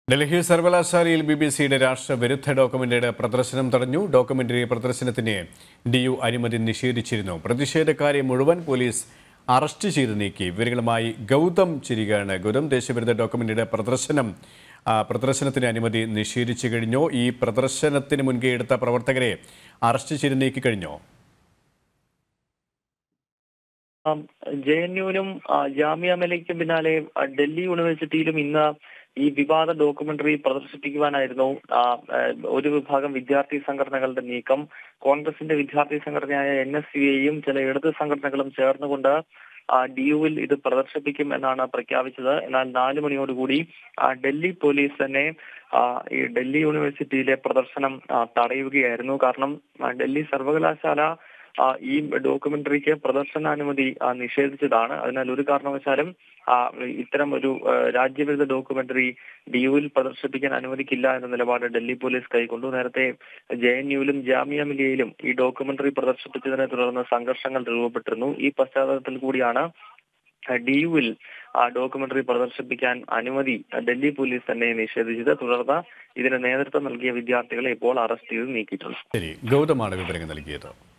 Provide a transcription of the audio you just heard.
ഡൽഹി സർവകലാശാലയിൽ ബിബിസിയുടെ രാഷ്ട്രവിരുദ്ധ ഡോക്യുമെന്ററിയുടെ പ്രദർശനം തടഞ്ഞു. ഡോക്യുമെന്ററി പ്രദർശനത്തിന് DU അനുമതി നിഷേധിച്ചിരുന്നു. പ്രതിഷേധക്കാരെ മുഴുവൻ പോലീസ് അറസ്റ്റ് ചെയ്ത് നീക്കി. വിവരങ്ങളുമായി ഗൗതം ചിരികയാണ്. ഗൗതം, ദേശവിരുദ്ധ ഡോക്യുമെന്ററിയുടെ പ്രദർശനത്തിന് അനുമതി നിഷേധിച്ചു കഴിഞ്ഞോ? ഈ പ്രദർശനത്തിന് മുൻകൈ എടുത്ത പ്രവർത്തകരെ അറസ്റ്റ് ചെയ്ത് നീക്കി കഴിഞ്ഞോ? JNUവിനും ജാമിയ മിലിയയ്ക്കും പിന്നാലെ ഡൽഹി യൂണിവേഴ്സിറ്റിയിലും ഇന്ന് ഈ വിവാദ ഡോക്യുമെന്ററി പ്രദർശിപ്പിക്കുവാനായിരുന്നു ഒരു വിഭാഗം വിദ്യാർത്ഥി സംഘടനകളുടെ നീക്കം. കോൺഗ്രസിന്റെ വിദ്യാർത്ഥി സംഘടനയായ NSUയെയും ചില ഇടത് സംഘടനകളും ചേർന്നുകൊണ്ട് DUവിൽ ഇത് പ്രദർശിപ്പിക്കും എന്നാണ് പ്രഖ്യാപിച്ചത്. എന്നാൽ 4 മണിയോടുകൂടി ഡൽഹി പോലീസ് തന്നെ ഈ ഡൽഹി യൂണിവേഴ്സിറ്റിയിലെ പ്രദർശനം തടയുകയായിരുന്നു. കാരണം ഡൽഹി സർവകലാശാല ഈ ഡോക്യുമെന്ററിക്ക് പ്രദർശനാനുമതി നിഷേധിച്ചതാണ്. അതിനാൽ ഒരു കാരണവശാലും ഇത്തരം ഒരു രാജ്യവിരുദ്ധ ഡോക്യുമെന്ററി DUവിൽ പ്രദർശിപ്പിക്കാൻ അനുവദിക്കില്ല എന്ന നിലപാട് ഡൽഹി പോലീസ് കൈക്കൊണ്ടു. നേരത്തെ JNUവിലും ജാമിയ മിലിയയിലും ഈ ഡോക്യുമെന്ററി പ്രദർശിപ്പിച്ചതിനെ തുടർന്ന് സംഘർഷങ്ങൾ രൂപപ്പെട്ടിരുന്നു. ഈ പശ്ചാത്തലത്തിൽ കൂടിയാണ് DUവിൽ ഡോക്യുമെന്ററി പ്രദർശിപ്പിക്കാൻ അനുമതി ഡൽഹി പോലീസ് തന്നെ നിഷേധിച്ചത്. തുടർന്ന് ഇതിന് നേതൃത്വം നൽകിയ വിദ്യാർത്ഥികളെ ഇപ്പോൾ അറസ്റ്റ് ചെയ്ത് നീക്കിയിട്ടുണ്ട്. ശരി, ഗൗതമാണ് വിവരങ്ങൾ നൽകിയത്.